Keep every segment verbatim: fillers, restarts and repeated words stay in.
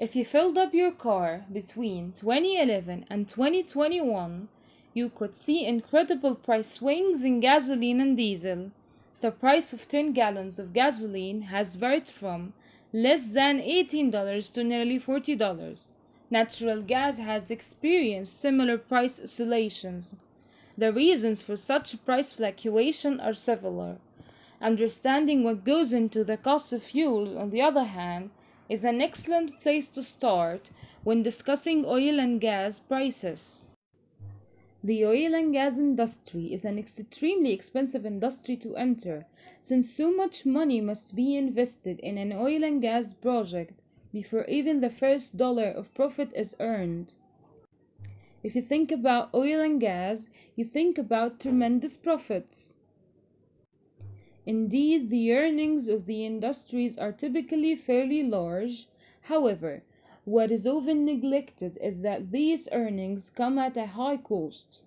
If you filled up your car between twenty eleven and twenty twenty-one, you could see incredible price swings in gasoline and diesel. The price of ten gallons of gasoline has varied from less than eighteen dollars to nearly forty dollars. Natural gas has experienced similar price oscillations. The reasons for such price fluctuation are several. Understanding what goes into the cost of fuels, on the other hand, is an excellent place to start when discussing oil and gas prices. The oil and gas industry is an extremely expensive industry to enter, since so much money must be invested in an oil and gas project before even the first dollar of profit is earned. If you think about oil and gas, you think about tremendous profits. Indeed, the earnings of the industries are typically fairly large. However, what is often neglected is that these earnings come at a high cost.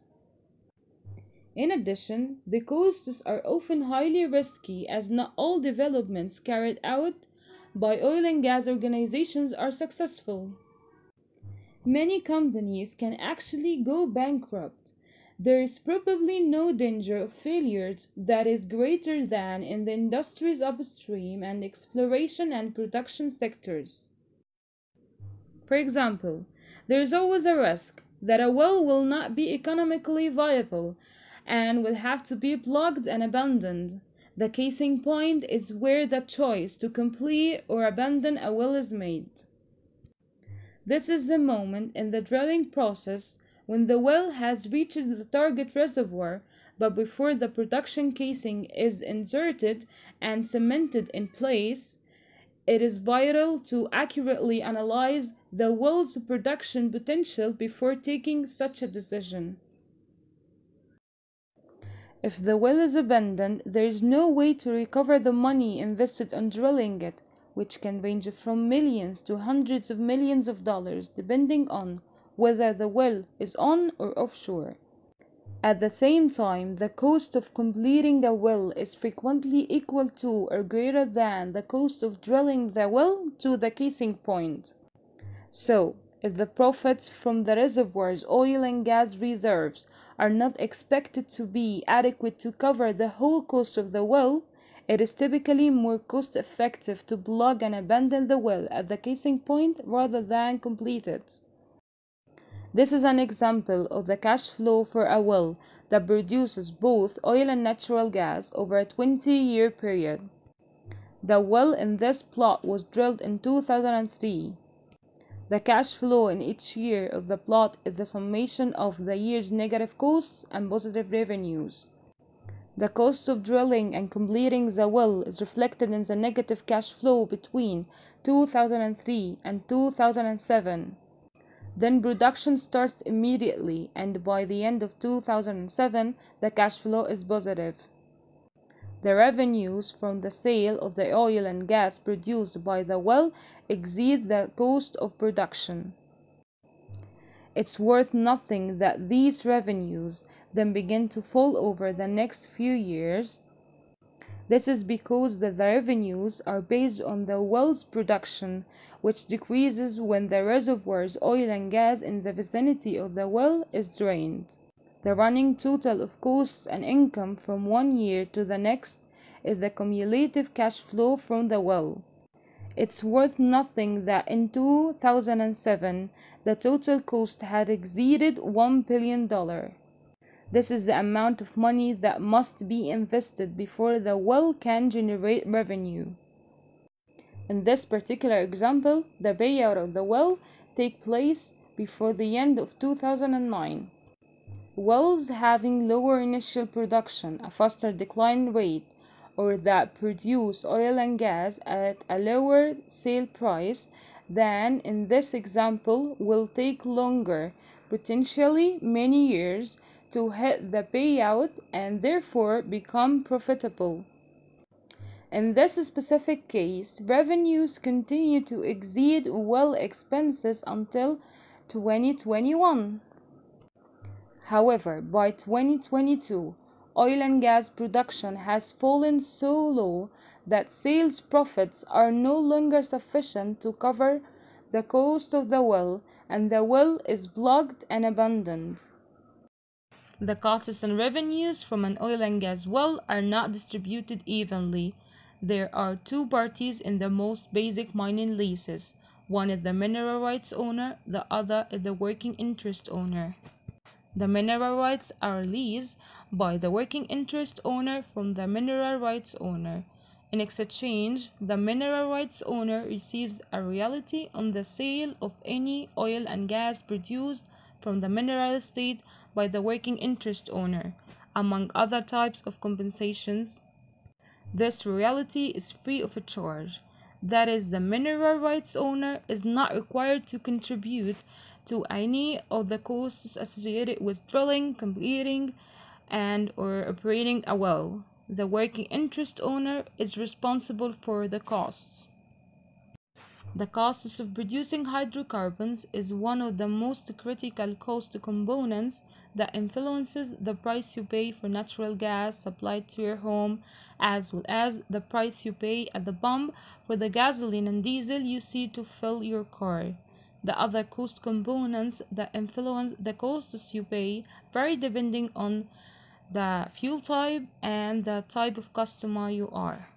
In addition, the costs are often highly risky, as not all developments carried out by oil and gas organizations are successful. Many companies can actually go bankrupt. There is probably no danger of failures that is greater than in the industry's upstream and exploration and production sectors. For example, there is always a risk that a well will not be economically viable and will have to be plugged and abandoned. The casing point is where the choice to complete or abandon a well is made. This is the moment in the drilling process when the well has reached the target reservoir, but before the production casing is inserted and cemented in place. It is vital to accurately analyze the well's production potential before taking such a decision. If the well is abandoned, there is no way to recover the money invested on drilling it, which can range from millions to hundreds of millions of dollars depending on whether the well is on or offshore. At the same time, the cost of completing a well is frequently equal to or greater than the cost of drilling the well to the casing point. So, if the profits from the reservoir's oil and gas reserves are not expected to be adequate to cover the whole cost of the well, it is typically more cost-effective to plug and abandon the well at the casing point rather than complete it. This is an example of the cash flow for a well that produces both oil and natural gas over a twenty-year period. The well in this plot was drilled in two thousand three. The cash flow in each year of the plot is the summation of the year's negative costs and positive revenues. The cost of drilling and completing the well is reflected in the negative cash flow between two thousand three and two thousand seven. Then production starts immediately, and by the end of two thousand seven, the cash flow is positive. The revenues from the sale of the oil and gas produced by the well exceed the cost of production. It's worth noting that these revenues then begin to fall over the next few years. This is because the revenues are based on the well's production, which decreases when the reservoir's oil and gas in the vicinity of the well is drained. The running total of costs and income from one year to the next is the cumulative cash flow from the well. It's worth noting that in two thousand seven, the total cost had exceeded one billion dollars. This is the amount of money that must be invested before the well can generate revenue. In this particular example, the payout of the well takes place before the end of two thousand nine. Wells having lower initial production, a faster decline rate, or that produce oil and gas at a lower sale price than in this example will take longer, potentially many years, to hit the payout and therefore become profitable. In this specific case, revenues continue to exceed well expenses until twenty twenty-one. However, by twenty twenty-two, oil and gas production has fallen so low that sales profits are no longer sufficient to cover the cost of the well, and the well is plugged and abandoned. The costs and revenues from an oil and gas well are not distributed evenly. There are two parties in the most basic mining leases. One is the mineral rights owner, the other is the working interest owner. The mineral rights are leased by the working interest owner from the mineral rights owner. In exchange, the mineral rights owner receives a royalty on the sale of any oil and gas produced from the mineral estate by the working interest owner, among other types of compensations. This royalty is free of charge. That is, the mineral rights owner is not required to contribute to any of the costs associated with drilling, completing, and or operating a well. The working interest owner is responsible for the costs. The costs of producing hydrocarbons is one of the most critical cost components that influences the price you pay for natural gas supplied to your home, as well as the price you pay at the pump for the gasoline and diesel you see to fill your car. The other cost components that influence the costs you pay vary depending on the fuel type and the type of customer you are.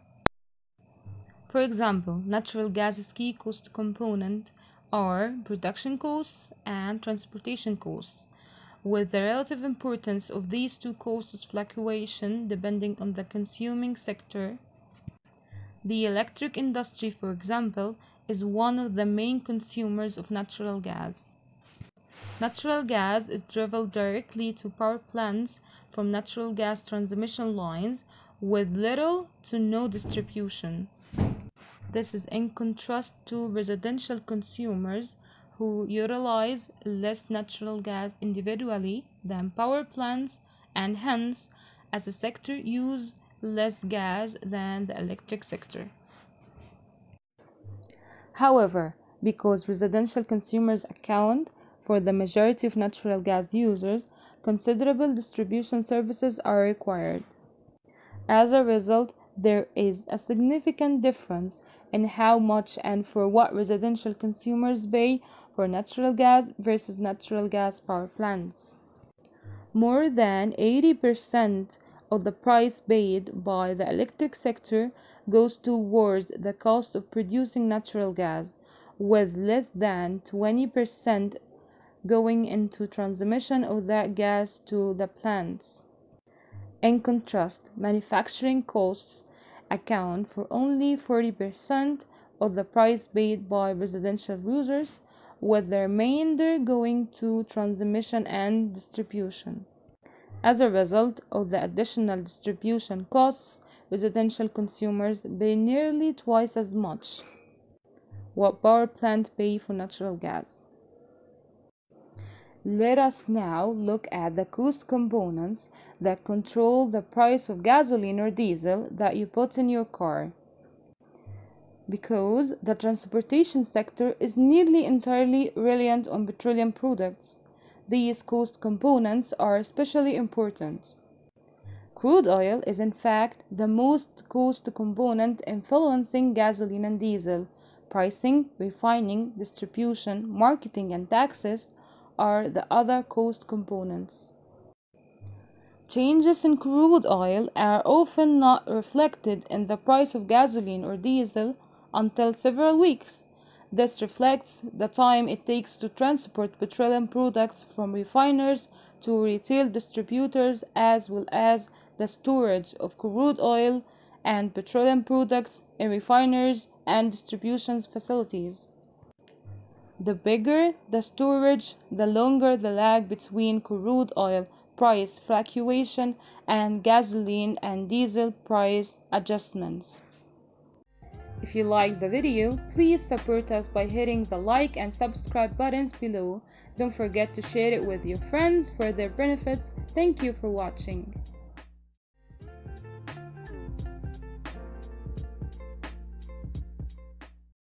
For example, natural gas's key cost components are production costs and transportation costs, with the relative importance of these two costs fluctuation depending on the consuming sector. The electric industry, for example, is one of the main consumers of natural gas. Natural gas is driven directly to power plants from natural gas transmission lines with little to no distribution. This is in contrast to residential consumers who utilize less natural gas individually than power plants and hence, as a sector, use less gas than the electric sector. However, because residential consumers account for the majority of natural gas users, considerable distribution services are required. As a result, there is a significant difference in how much and for what residential consumers pay for natural gas versus natural gas power plants. More than eighty percent of the price paid by the electric sector goes towards the cost of producing natural gas, with less than twenty percent going into transmission of that gas to the plants. In contrast, manufacturing costs account for only forty percent of the price paid by residential users, with the remainder going to transmission and distribution. As a result of the additional distribution costs, residential consumers pay nearly twice as much what power plants pay for natural gas. Let us now look at the cost components that control the price of gasoline or diesel that you put in your car. Because the transportation sector is nearly entirely reliant on petroleum products, these cost components are especially important. Crude oil is in fact the most cost component influencing gasoline and diesel. Pricing, refining, distribution, marketing, and taxes are the other cost components. Changes in crude oil are often not reflected in the price of gasoline or diesel until several weeks. This reflects the time it takes to transport petroleum products from refiners to retail distributors, as well as the storage of crude oil and petroleum products in refiners and distribution facilities. The bigger the storage, the longer the lag between crude oil price fluctuation and gasoline and diesel price adjustments. If you liked the video, please support us by hitting the like and subscribe buttons below. Don't forget to share it with your friends for their benefits. Thank you for watching.